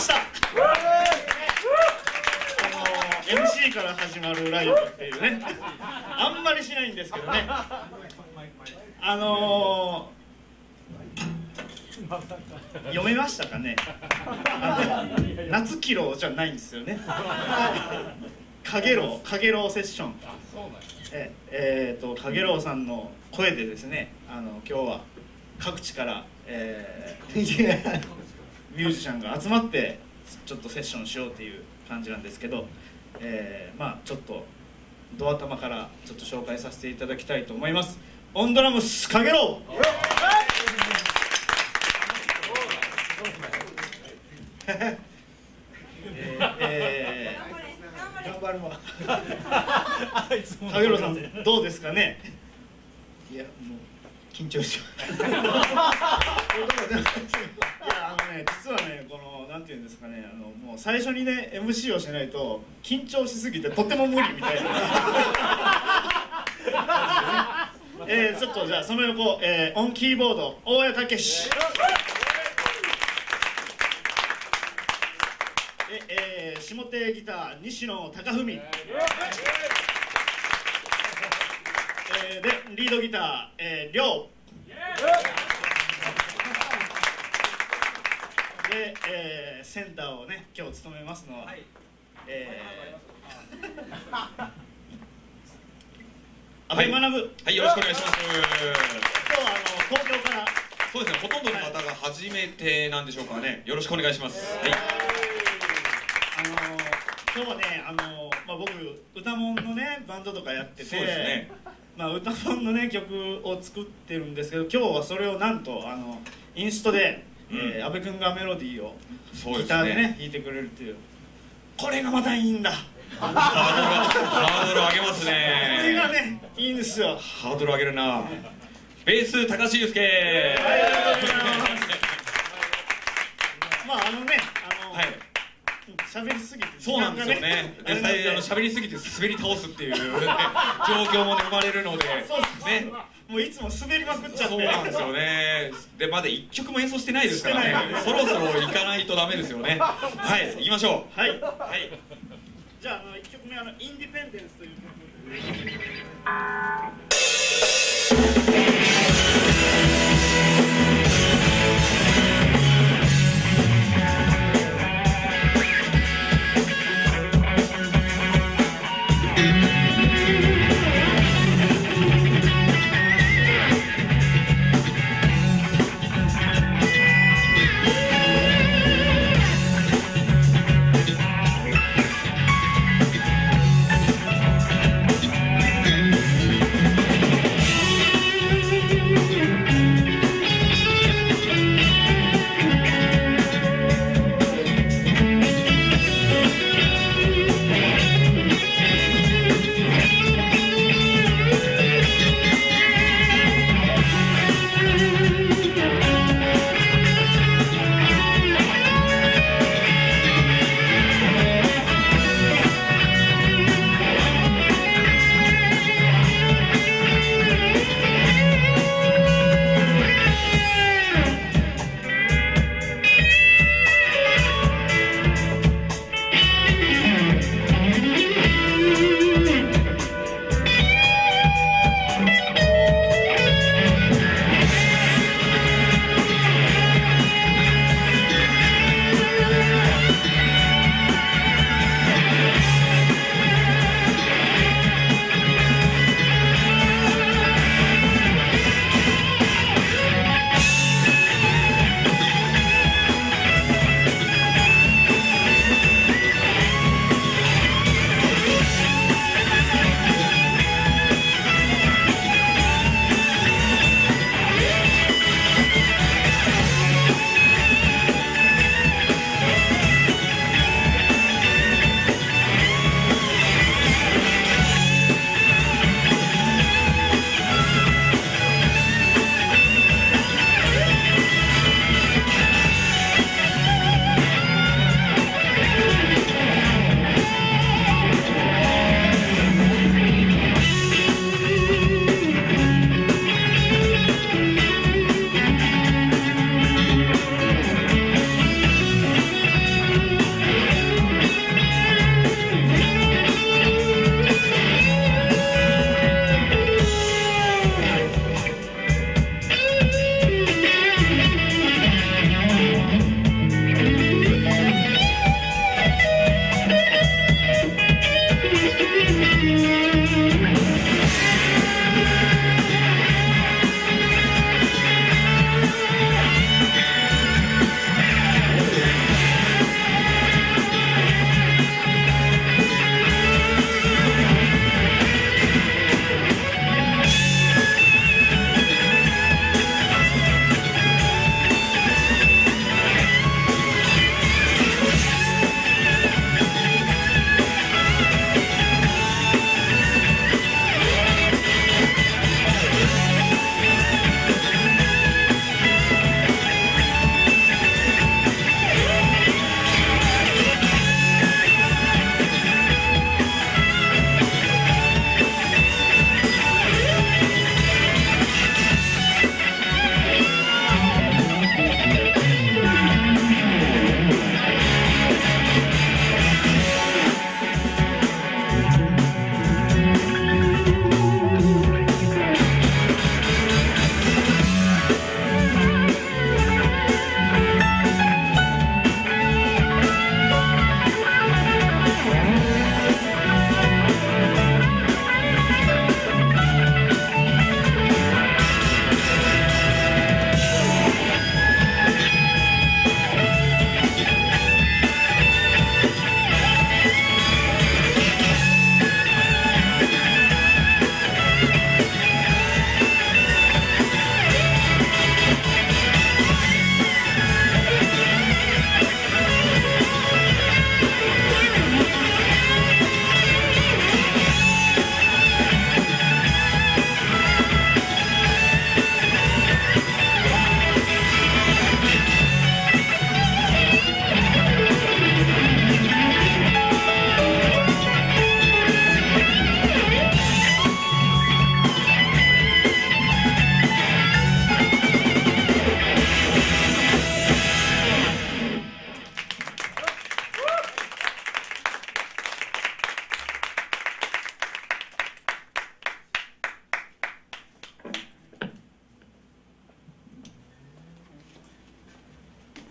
した。MC から始まるライブっていうね、あんまりしないんですけどね、読めましたかね。夏キロじゃないんですよね。かげろうセッション。かげろうさんの声でですね、今日は各地から、ミュージシャンが集まってちょっとセッションしようっていう感じなんですけど、まあちょっとドア玉からちょっと紹介させていただきたいと思います。オンドラムスかげろう。頑張るわ。かげろうさんどうですかね。いやもう緊張します。いや実はね、このなんていうんですかね、もう最初にね MC をしないと緊張しすぎてとても無理みたいな。ちょっとじゃあその横、オンキーボード大谷武史、下手ギター西野貴文、でリードギター亮で、センターをね今日務めますのは、阿部学。はい、よろしくお願いします。今日は東京から。 そうですね、ほとんどの方が初めてなんでしょうかね。よろしくお願いします。はい。 今日はね、僕歌もんのねバンドとかやってて、そうですね、歌もんのね曲を作ってるんですけど、今日はそれをなんとインストで、阿部君がメロディーをギターでね弾いてくれるっていう、これがまたいいんだ。 ハードル上げますね。 これがねいいんですよ。 ハードル上げるな。ベース高橋祐介。 喋りすぎて、 そうなんですよね。実際喋りすぎて滑り倒すっていう状況も生まれるので、ね、 もういつも滑りまくっちゃって。 そうなんですよね。でまだ1曲も演奏してないですからね。そろそろ行かないとダメですよね。はい、行きましょう。はい。 じゃあ1曲目インディペンデンスという曲。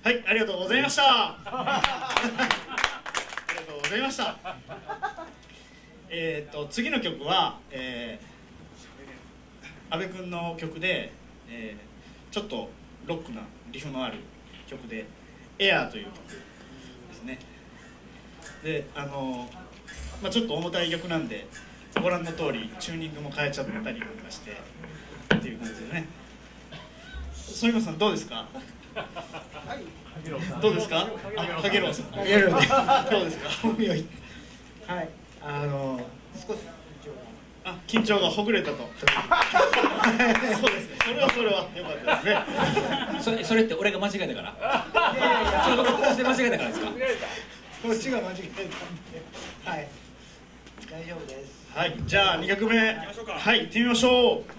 はい、ありがとうございました。ありがとうございました。次の曲は、阿部君の曲で、ちょっとロックなリフのある曲で「エアー」という曲ですね。でちょっと重たい曲なんでご覧の通りチューニングも変えちゃったりとかしてっていう感じでね。反町さんどうですか？どうですか？かげろうさんどうですか？ はい、少し緊張がほぐれたと。そうですね。それは良かったですね。 それって俺が間違えたから。それこうして間違えたからですか？ こっちが間違えたんで、はい、大丈夫です。 はい、じゃあ2曲目、はい、行ってみましょう。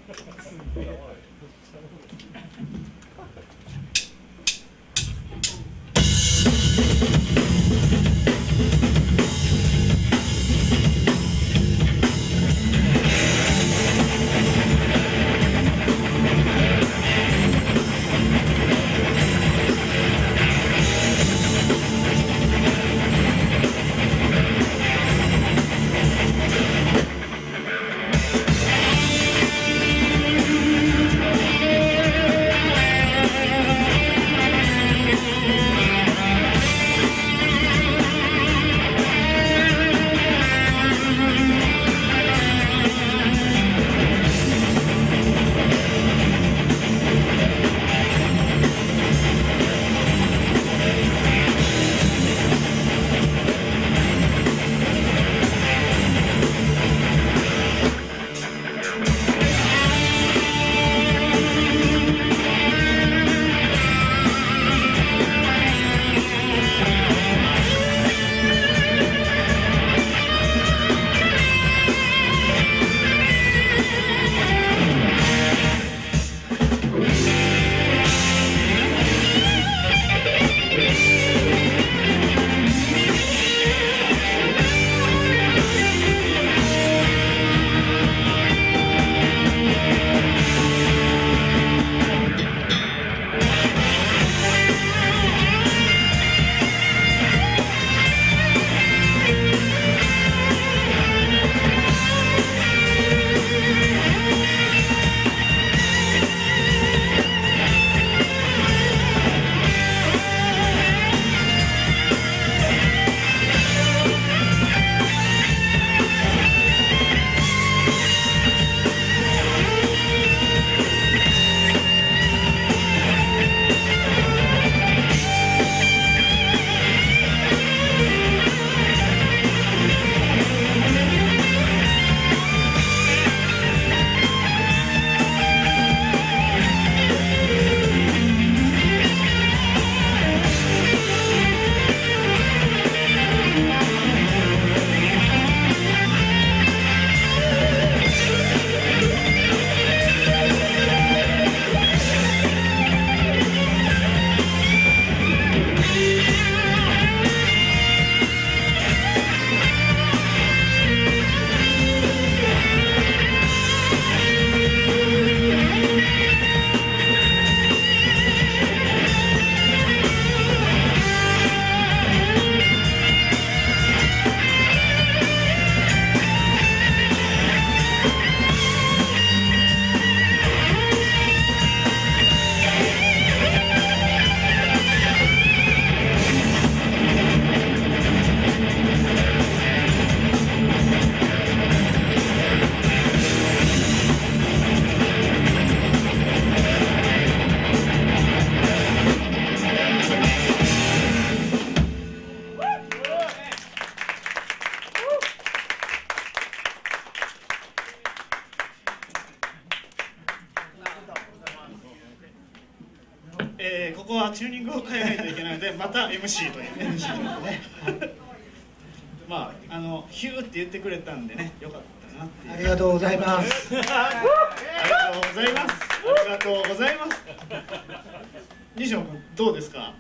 ここはチューニングを変えないといけないのでまた MC という MC ねまあヒューって言ってくれたんでねよかったなっていう。 ありがとうございます。 ありがとうございます。ありがとうございます。西野君どうですか？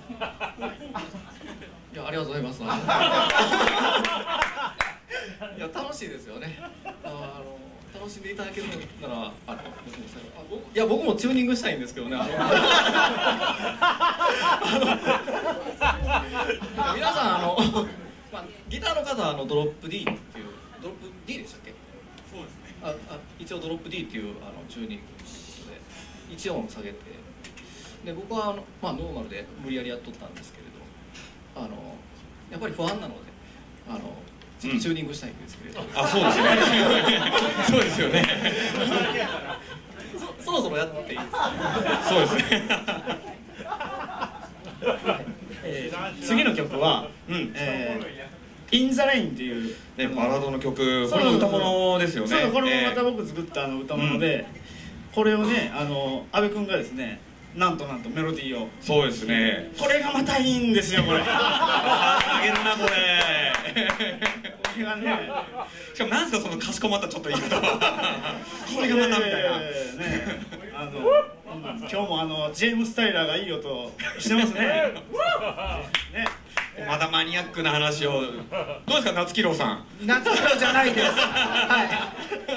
いや、ありがとうございます。いや、楽しいですよね。楽楽しんでいただけるならいや僕もチューニングしたいんですけどね。皆さんギターの方はドロップ D っていうドロップ D でしたっけ？そうですね。一応ドロップ D っていうチューニングで1音下げて、で僕はノーマルで無理やりやっとったんですけれど、やっぱり不安なのでチューニングしたいんですけれど、 そうですね。そうですよね。 そろそろやっていいですか？ そうですね。 次の曲はインザレインっていうね、バラードの曲、これも歌物ですよね。 そう、これもまた僕作った歌物で、これをね、阿部君がですね、なんとメロディーを、 そうですね。 これがまたいいんですよ、これ。 あげるな、これ。 これがね、 しかもなんすかそのかしこまったちょっと言い方は。これがまたみたいな。 今日もジェームス・タイラーがいい音してますね。ね。 まだマニアックな話を。どうですか、夏木郎さん。 夏木郎じゃないです。はい。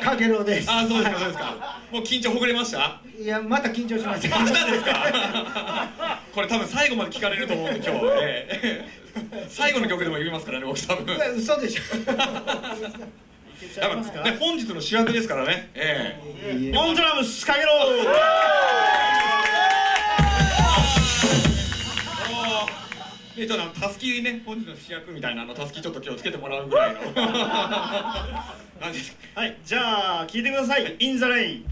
かげろうです。 そうですか、そうですか。もう緊張ほぐれました？ いや、また緊張しました。 またですか？これ多分最後まで聞かれると思うんで今日。最後の曲でも言いますからね、僕多分。 嘘でしょ。 本日の主役ですからね。 オンドラムスかげろう。 たすきね、本日の主役みたいなたすきちょっと今日つけてもらうぐらいの感じです。 はい、じゃあ聴いてください。インザレイン。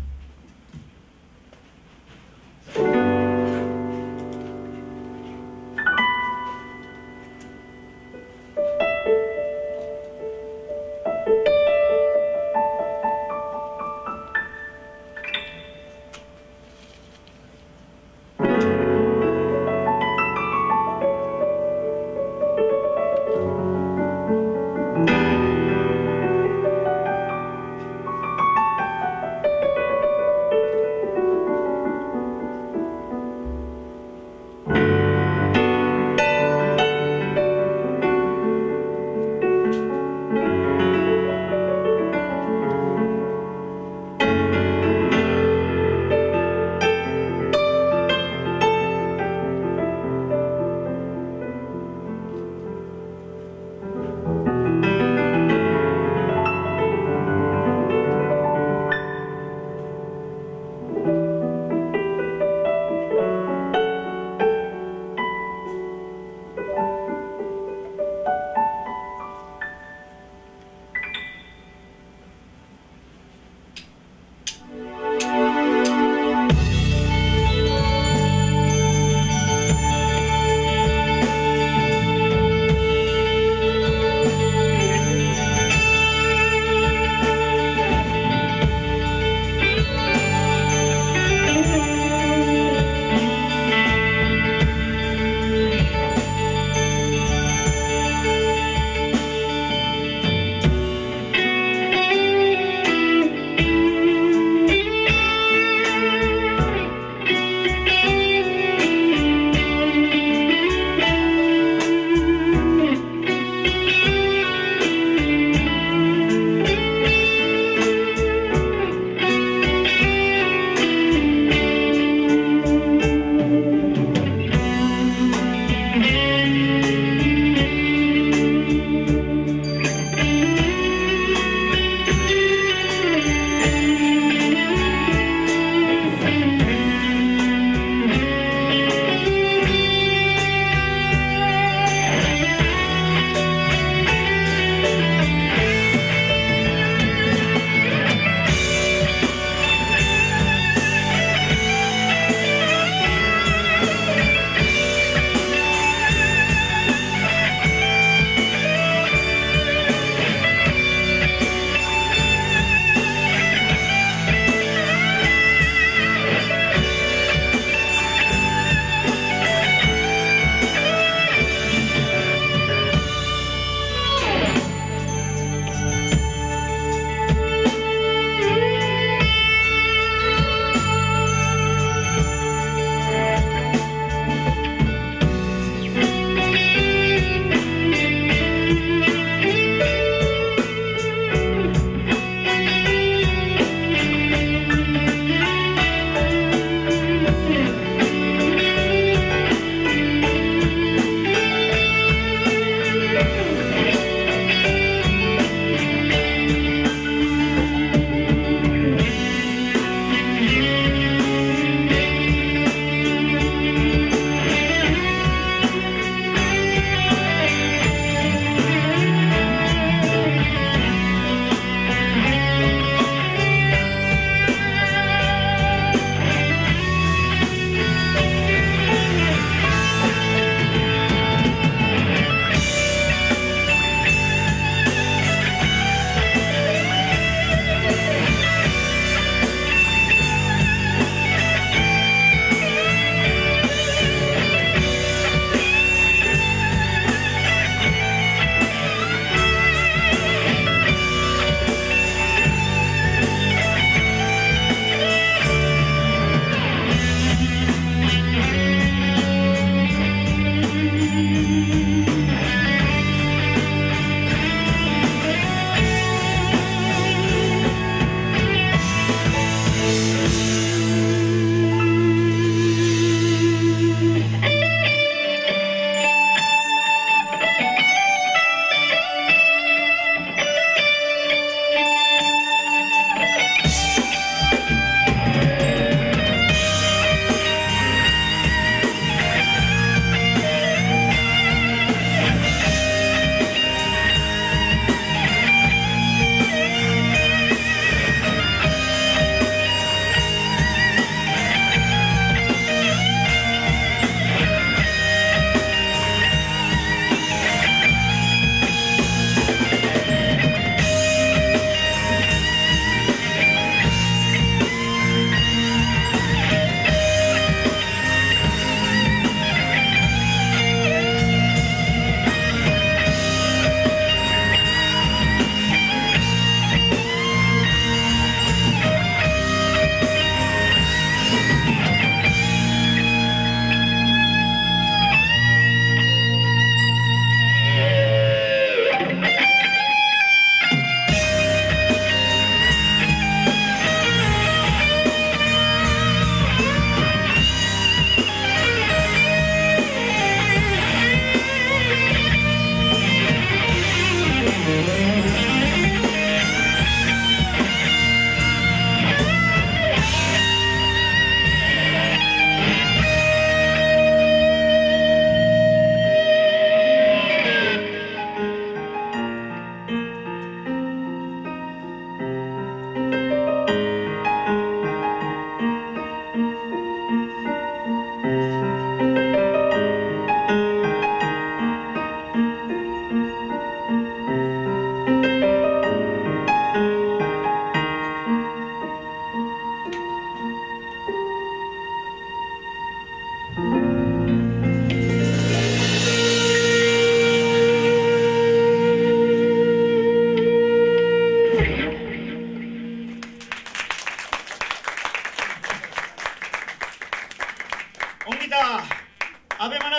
阿部学。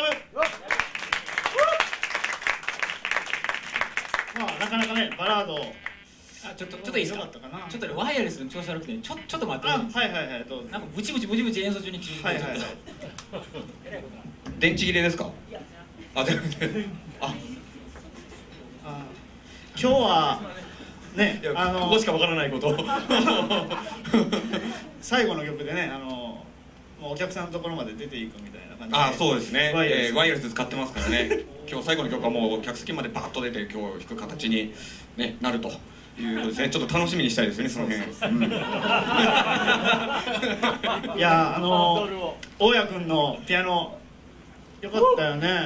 まあなかなかねバラード。 ちょっといいですか。 よかったかな。 ちょっとねワイヤレスの調子悪くて、ちょっと待って。 はいはいはいどうぞ。 なんかブチブチ演奏中に聞いて。 はいはいはい。 電池切れですか。あ、でもね。 今日はねここしかわからないこと。 最後の曲でねもうお客さんのところまで出ていくみたいな感じで。 あ、そうですね。 ワイヤレス使ってますからね。今日最後の曲はもう客席までバーッと出て今日弾く形にねなるということですね。ちょっと楽しみにしたいですねその辺。 いや大家君のピアノよかったよね。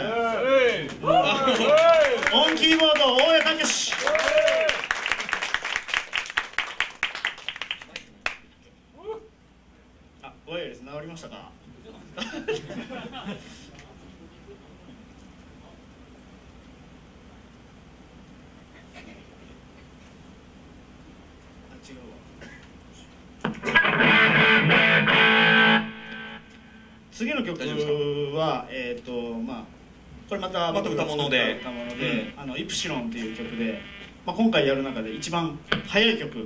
オンキーボード大家武史。ワイヤレス治りましたか。次の曲はまあこれまた歌物でイプシロンっていう曲で、まあ、今回やる中で一番速い曲。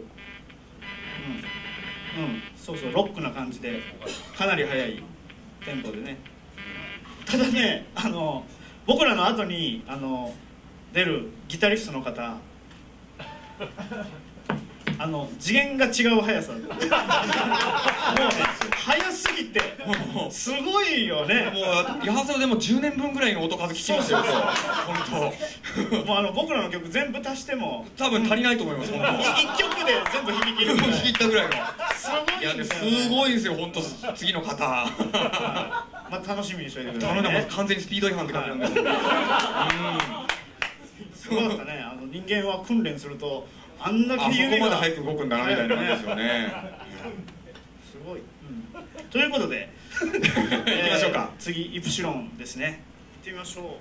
そうそうロックな感じでかなり速いテンポでね。ただね僕らの後に出るギタリストの方次元が違う速さもうね速すぎてすごいよね。 もうリハーサルでも10年分ぐらいの音数聞きますよ。本当もう僕らの曲全部足しても多分足りないと思います。 1曲で全部響きる弾きったぐらいの。 すごいんですよね。 すごいですよ本当。次の方まあ楽しみにしておいてくださいね。 頼んでます。完全にスピード違反って感じなんです。 すごかったね。人間は訓練するとあんだけそこまで早く動くんだなみたいな感じですよね。 すごい。ということで行きましょうか。 次イプシロンですね。行ってみましょう。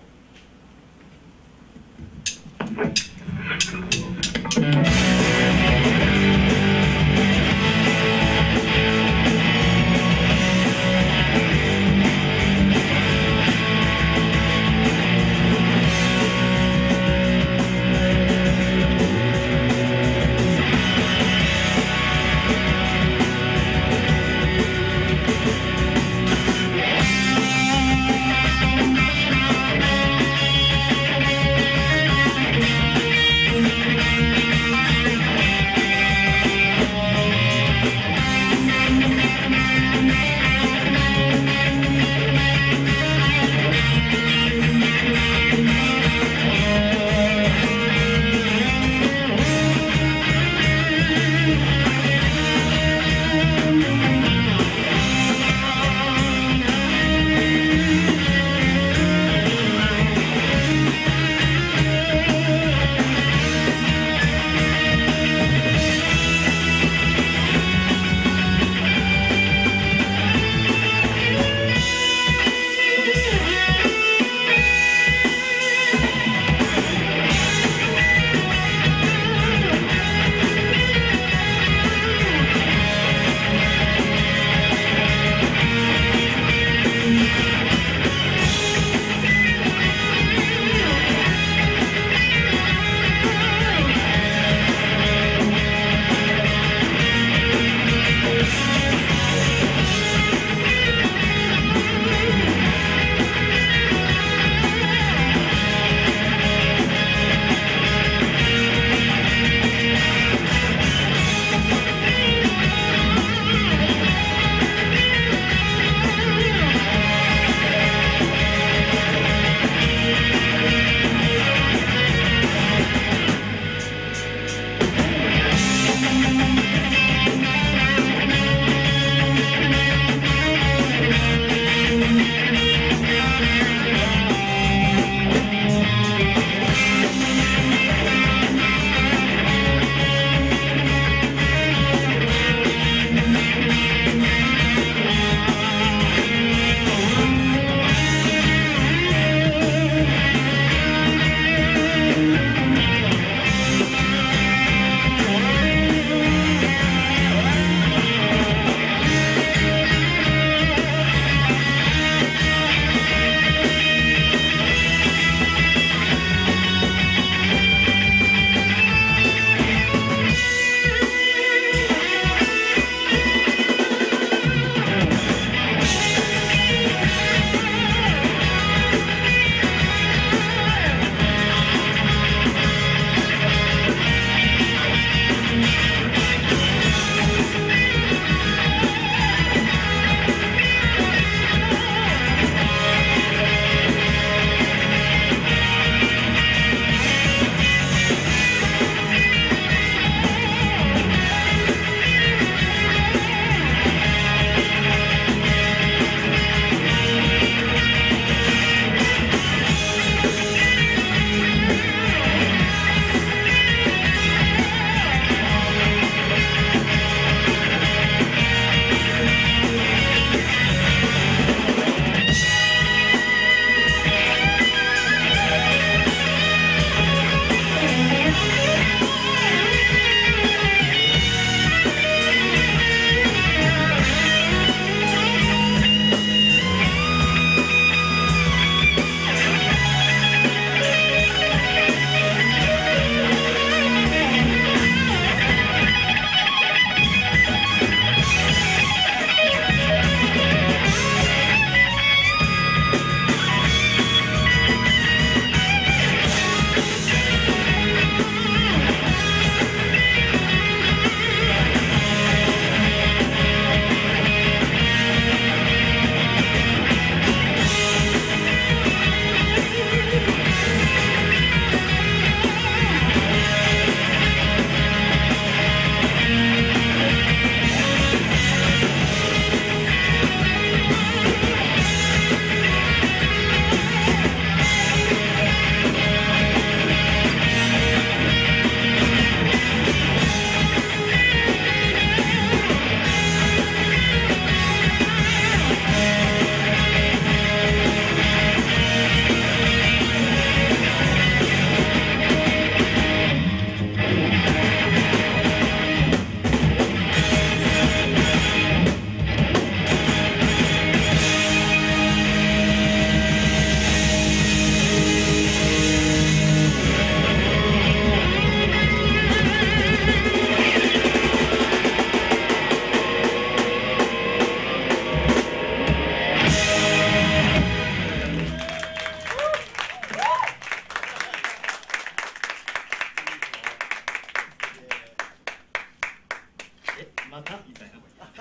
またみたいな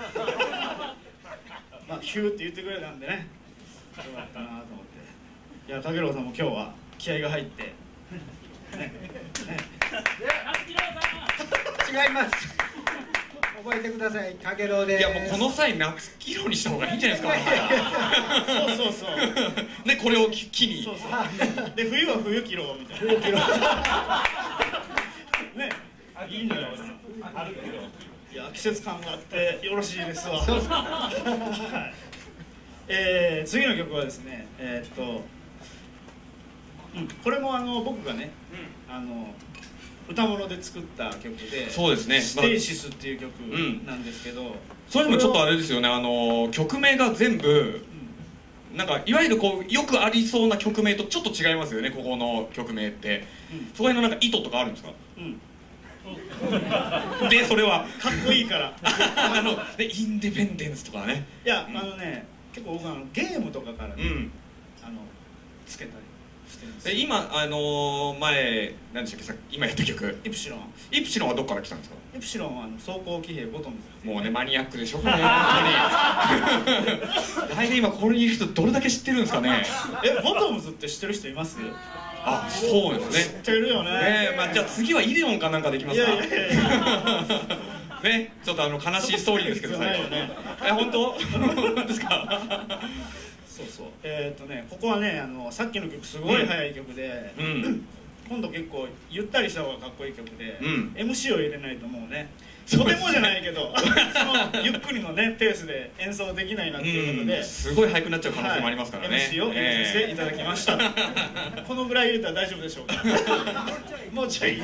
まあヒューって言ってくれたんでね、よかったなと思って。いや、竹郎さんも今日は気合が入って違います。覚えてください、かげろうで。 いや、もうこの際夏キロにした方がいいんじゃないですか。 そうそうそうでこれを機に、 そうそうで冬は冬キロみたいなね、いいんじゃないですか。いや、季節感があってよろしいですわ。はい、次の曲はですね、これも僕がね、歌物で作った曲で、 そうですね、 ステイシスっていう曲なんですけど、 それでもちょっとあれですよね、曲名が全部なんかいわゆるこうよくありそうな曲名とちょっと違いますよね、ここの曲名って。そこら辺のなんか意図とかあるんですか？でそれはかっこいいからでインディペンデンスとかね。 いや、結構僕ゲームとかからね、つけたりしてるんですよ。 今前何でしたっけ、さっき今やった曲イプシロン。 イプシロンはどっから来たんですか？ イプシロンは装甲騎兵ボトムズ。 もうね、マニアックでしょこれ本当に。大体今これにいる人どれだけ知ってるんですかね。 ボトムズって知ってる人います？ あ、そうですね。 知ってるよね。 まあ、じゃあ次はイデオンかなんかできますか。 いやいやいやね、ちょっと悲しいストーリーですけど、最後ね。本当？本当ですか？ そうそう。ここはね、さっきの曲すごい速い曲で、今度結構ゆったりした方がかっこいい曲で、MC を入れないともうね、とてもじゃないけどそのゆっくりのねペースで演奏できないなっていうことで、 すごい速くなっちゃう可能性もありますからね。 MC を入れさせていただきました。このぐらい入れたら大丈夫でしょうか？もうちょい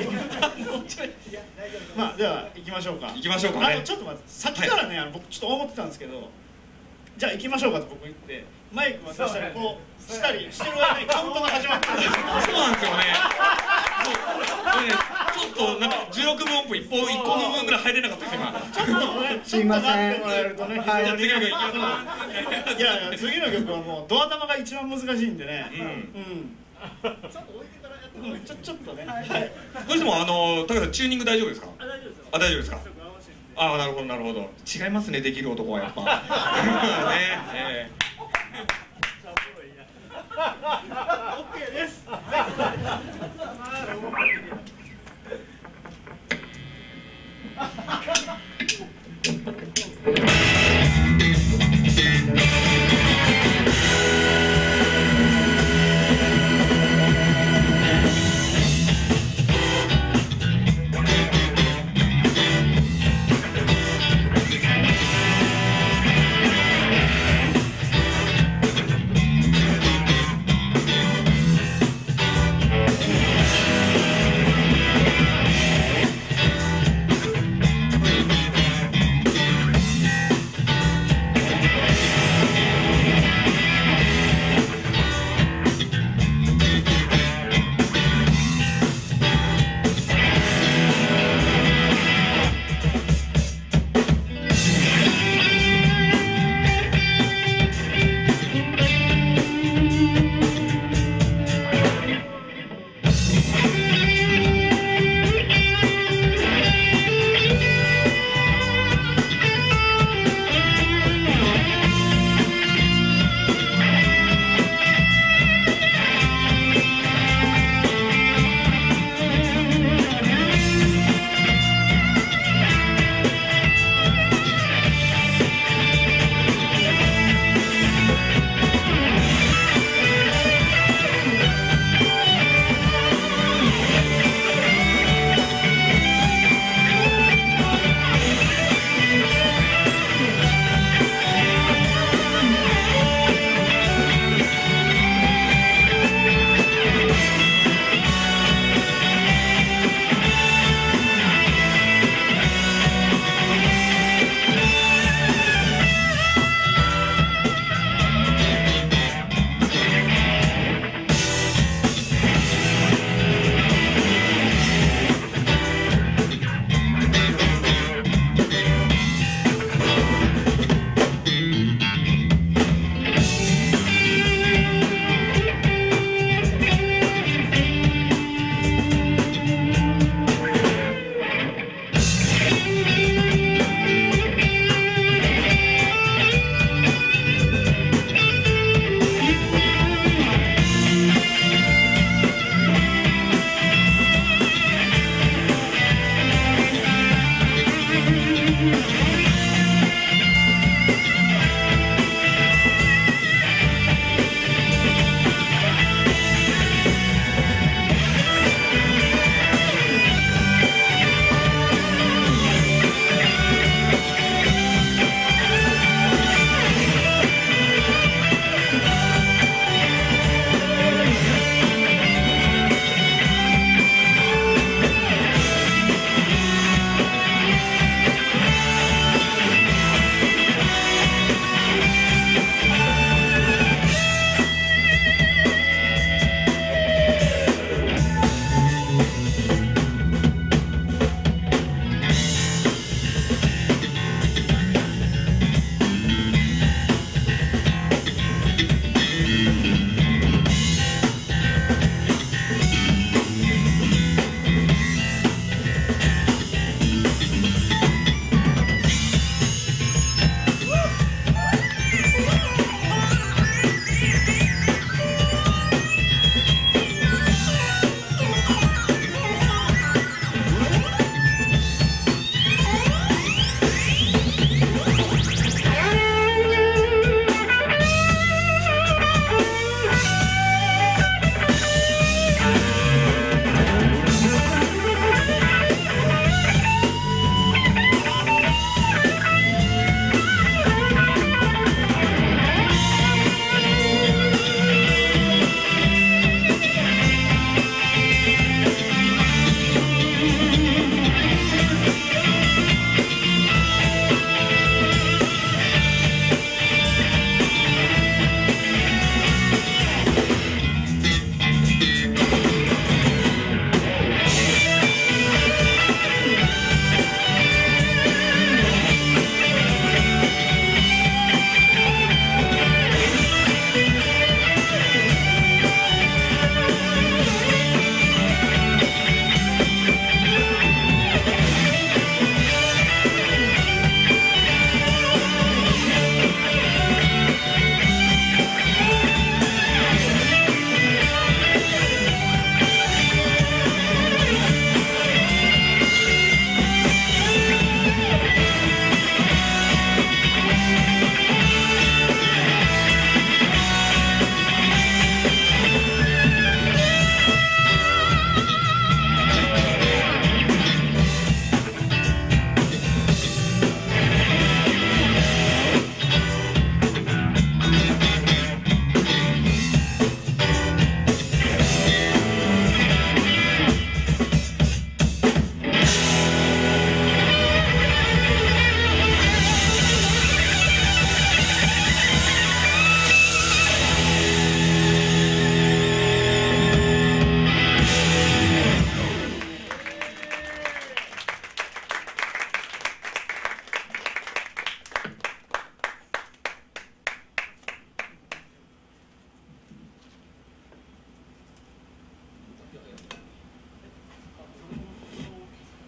まあでは行きましょうか。 行きましょうかね。 ちょっと待って、さっきからね、僕ちょっと思ってたんですけど、じゃあ行きましょうかと僕言ってマイク渡したらこうしたりしてる間にカウントが始まってるんですよ。 そうなんですよね。ちょっとなんか16分音符1個の分ぐらい入れなかったです今。 ちょっとね、 すいません。 ちょっと待ってもらえるとね、 じゃあ次の曲いきましょう。 いやいや、次の曲はもうドア玉が一番難しいんでね。ちょっと置いてからやってもらちょっとね。 どうしても高橋さんチューニング大丈夫ですか？大丈夫ですよ。大丈夫ですか？なるほどなるほど。違いますね、できる男はやっぱ。ね。 OK です。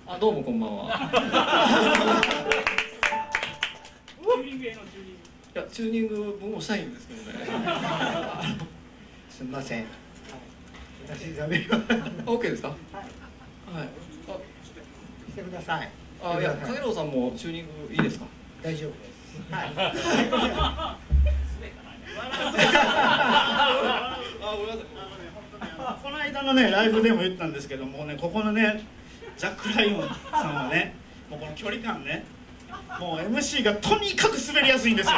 あ、どうもこんばんは。いや、チューニング僕もしたいんですけどね。 すみません。私ダメよ。 OK ですか？はい。 してください。 いや、影郎さんもチューニングいいですか？ 大丈夫です。はい。 この間のねライブでも言ったんですけどもね、ここのねジャック・ライオンさんはね、もうこの距離感ね、もう MC がとにかく滑りやすいんですよ。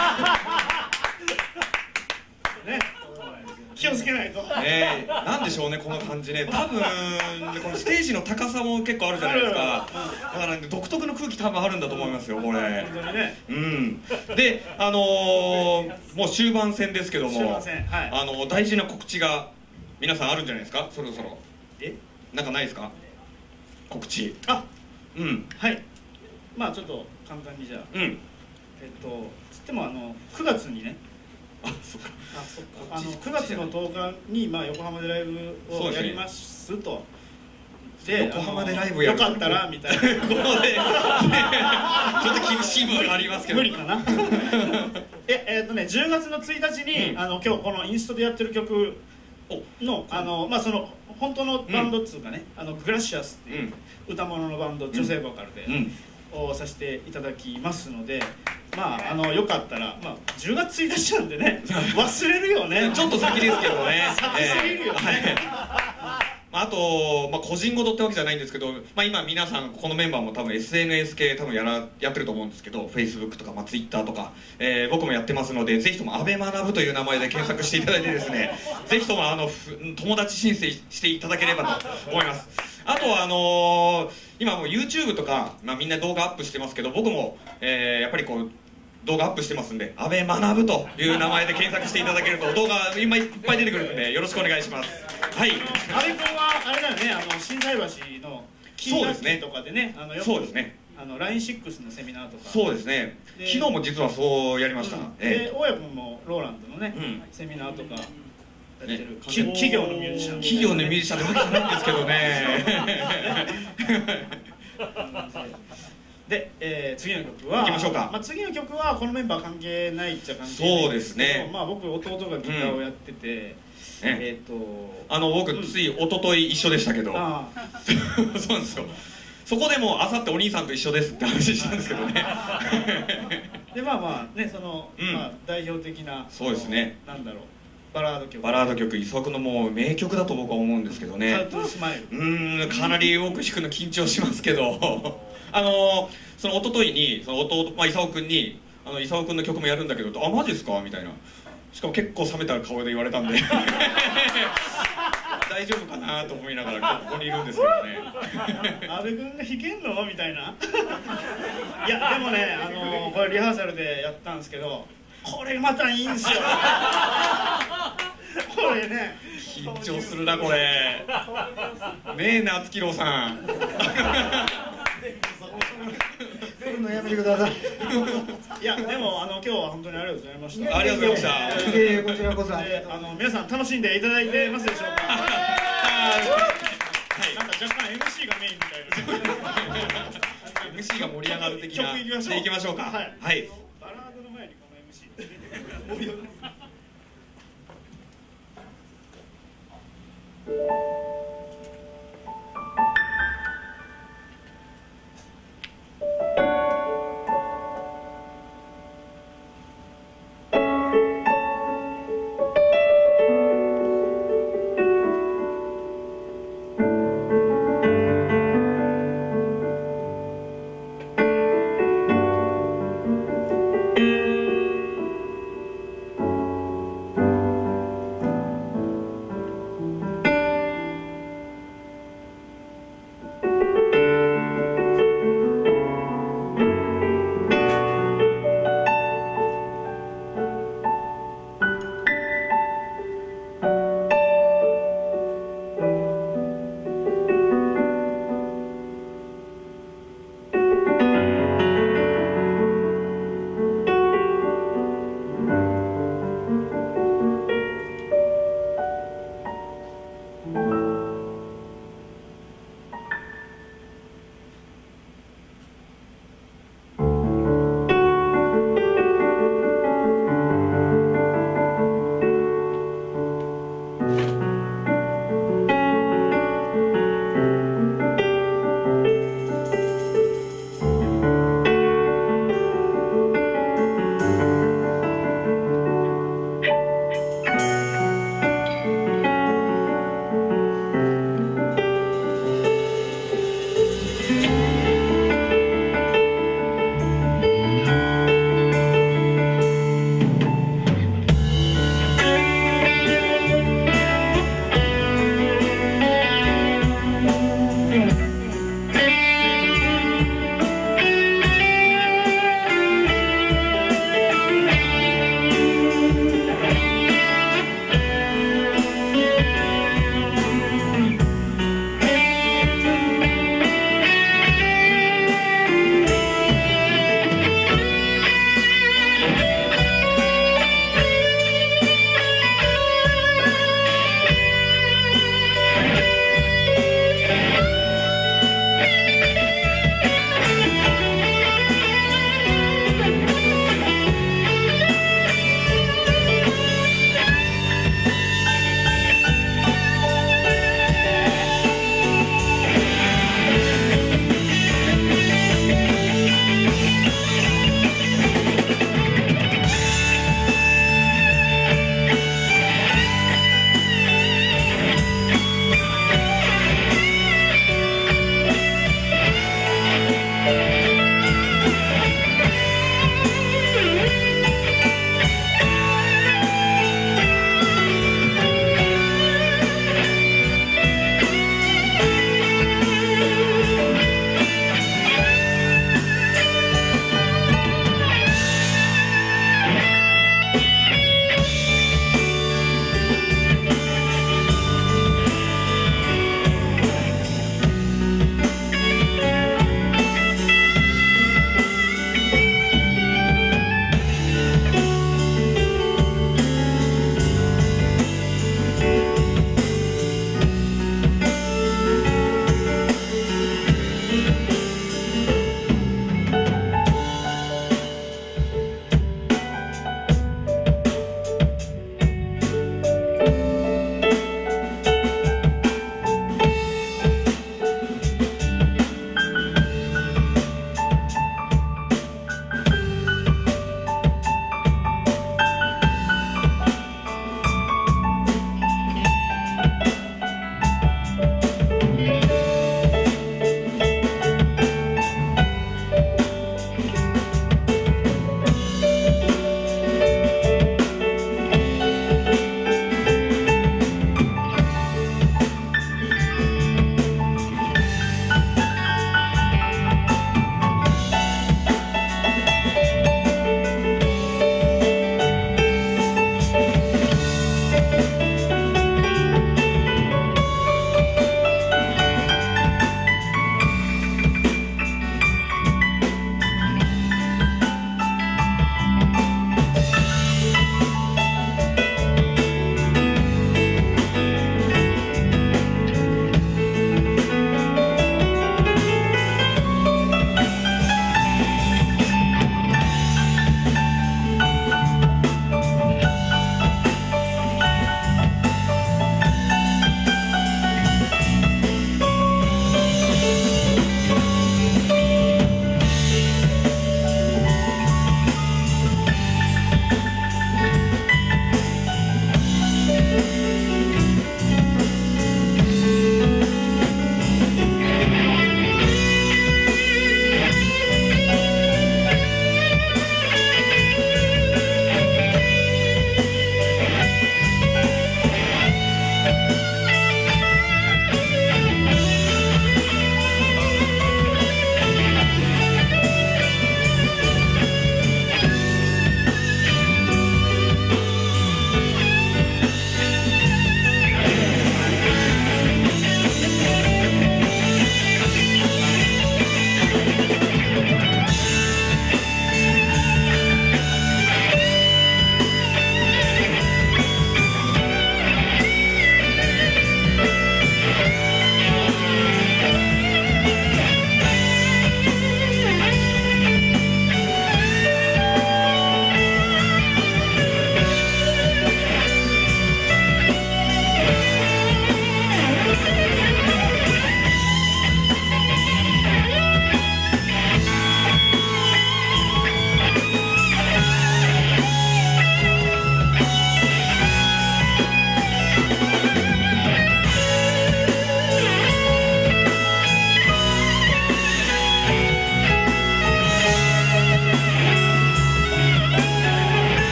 ね、気をつけないと。 なんでしょうね、この感じね。多分このステージの高さも結構あるじゃないですか。だから独特の空気多分あるんだと思いますよ、これ。 本当にね。 で、もう終盤戦ですけども、 終盤戦、はい、 大事な告知が皆さんあるんじゃないですか、そろそろ。なんかないですか、告知。 はい。まあちょっと簡単にじゃあ、つっても9月にね、9月の10日に横浜でライブをやりますと。で、 横浜でライブやるよかったらみたいな。 ちょっと厳しい部分がありますけど。 無理かな。10月の1日に今日このインストでやってる曲のその本当のバンドっつうかね、グラシアスっていう歌物のバンド、女性ボーカルでをさせていただきますので、よかったら、10月1日なんでね、忘れるよね。 ちょっと先ですけどね。 先すぎるよね。 あと、個人事ってわけじゃないんですけど、今皆さんこのメンバーも多分 SNS 系多分やってると思うんですけど、 Facebook とか、Twitter とか、僕もやってますので、ぜひとも阿部学という名前で検索していただいてですね、ぜひとも友達申請していただければと思います。あとは今もう YouTube とか、みんな動画アップしてますけど、僕も、やっぱりこう動画アップしてますんで、阿部学という名前で検索していただけると動画今いっぱい出てくるんで、よろしくお願いします。はい。 阿部君はあれだよね、心斎橋の金楽器とかでね、 そうですね、 LINE6のセミナーとか。 そうですね、昨日も実はそうやりました。 で、大家君もローランドのね、セミナーとかやってる企業のミュージシャン。 企業のミュージシャンでわけじゃないんですけどね。 で、次の曲は、 行きましょうか。 次の曲はこのメンバー関係ないっちゃ関係ないんですけど、 そうですね。 僕弟がギターをやってて、 僕つい一昨日一緒でしたけど、そうなんですよ。そこでもうあさってお兄さんと一緒ですって話したんですけどね。 でね、その代表的な、 そうですね、 なんだろう、バラード曲、 磯君のもう名曲だと僕は思うんですけどね。 カルトゥースマイル。 かなり多く弾くの緊張しますけど、その一昨日にその弟、功君に功君の曲もやるんだけど、あ、マジですかみたいな、しかも結構冷めた顔で言われたんで大丈夫かなと思いながらここにいるんですけどね。 阿部君が弾けんのみたいな。いやでもね、これリハーサルでやったんですけど、これまたいいんですよ。これね、 緊張するなこれ。ねえ、夏樹郎さん。 来るのやめてください。 いやでも今日は本当にありがとうございました。 ありがとうございました。 こちらこそ。 皆さん楽しんでいただいてますでしょうか。なんか若干 MC がメインみたいな。 MC が盛り上がる的な。 曲いきましょう。 行きましょうか。はい。 バラードの前にこの MC。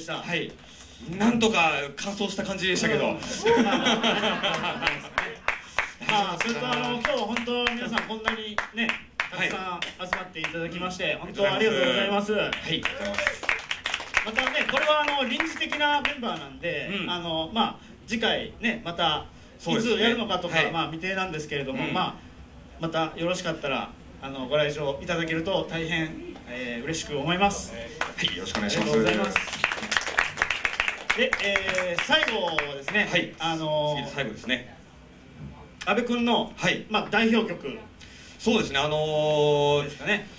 した？ はい、なんとか完走した感じでしたけど、 それと今日本当皆さんこんなにねたくさん集まっていただきまして本当ありがとうございます。 はい、ありがとうございます。 またねこれは臨時的なメンバーなんで、次回ねまたいつやるのかとか、未定なんですけれども、またよろしかったらご来場いただけると大変、嬉しく思います。 はい、よろしくお願いします。 ありがとうございます。で、最後ですね、 はい、最後ですね、 阿部君の、代表曲、 そうですね、 ですかね。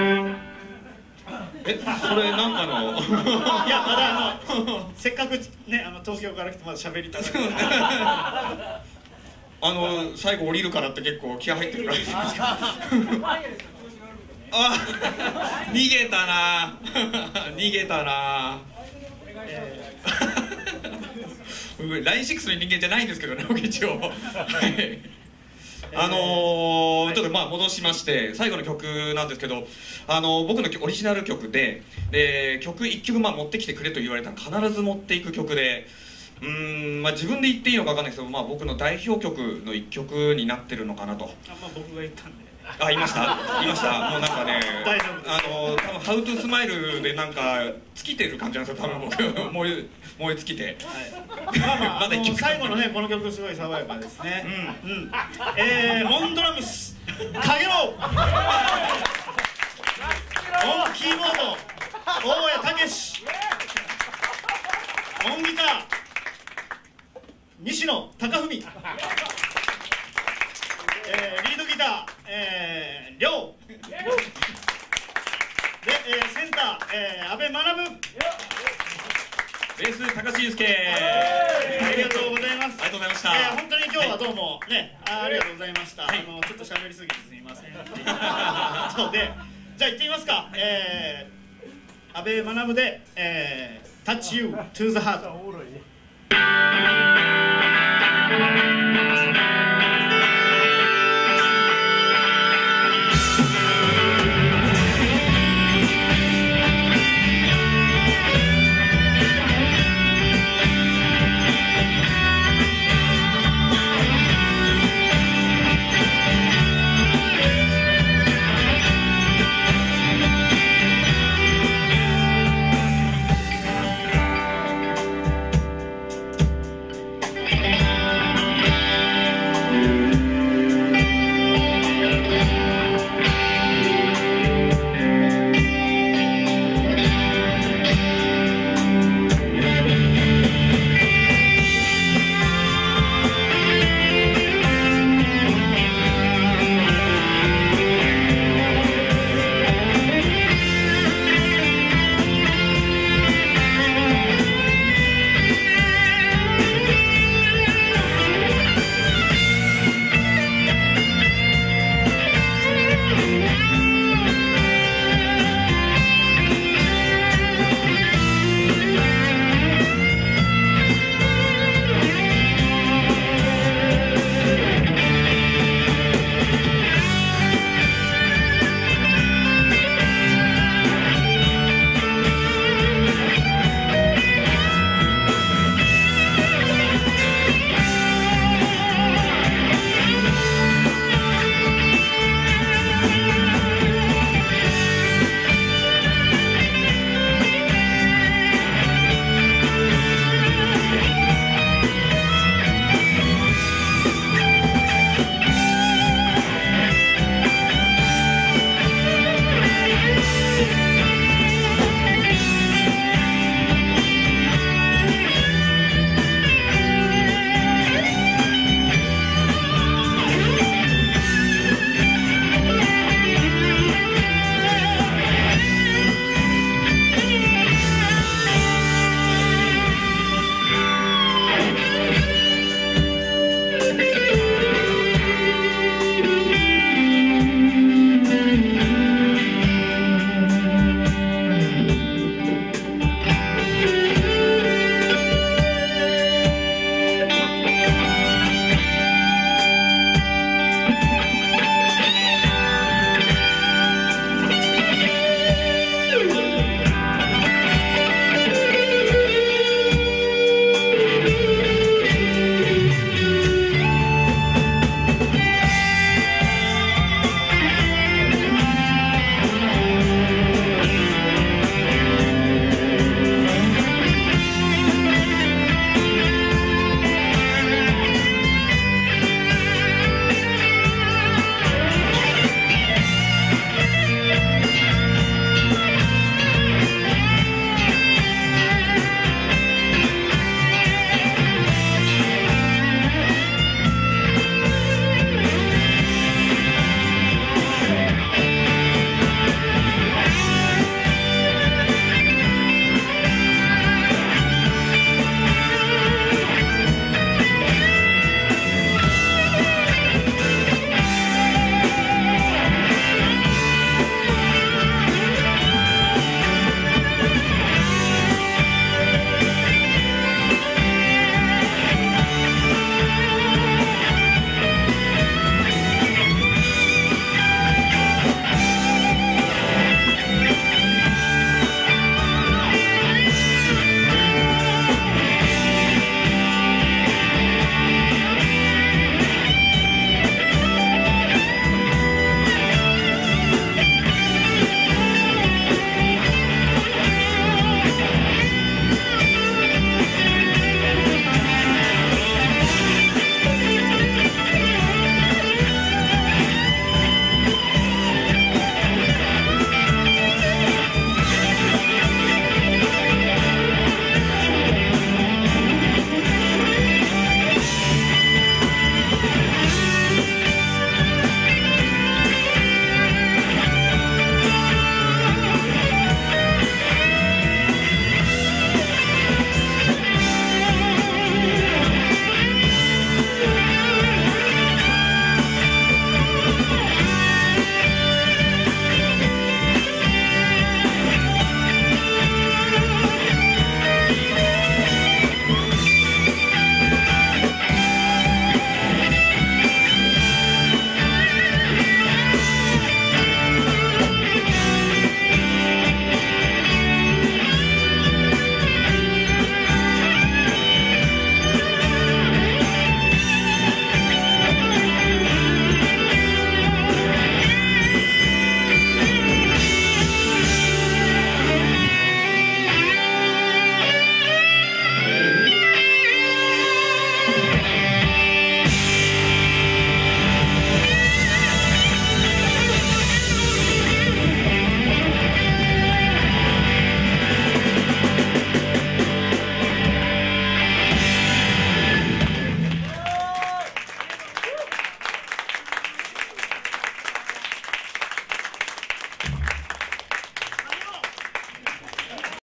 それなんかのいや、まだせっかくね東京から来てまだ喋りたがる最後降りるからって結構気合入ってるらしいですけど逃げたな逃げたなライン6の人間じゃないんですけどね、僕一応ちょっと戻しまして最後の曲なんですけど、僕のオリジナル曲で曲1曲持ってきてくれと言われたら必ず持っていく曲で、自分で言っていいのか分かんないですけど、僕の代表曲の1曲になってるのかなと。 僕が言ったんで言いましたもうなんかね、 大丈夫多分「How to Smile」でなんか尽きてる感じなんですよ、多分僕燃え尽きて、 まだ1曲最後のねこの曲すごい爽やかですね。オンドラムスかげろう、オンキーボード大谷武史、オンギター西野貴文、リードギター亮で、センター阿部学、 ベース高橋祐介、 ありがとうございます。 ありがとうございました。 本当に今日はどうもね、ありがとうございました。ちょっと喋りすぎてすみません。そうで、じゃあ行ってみますか。阿部学で、Touch You to the Heart。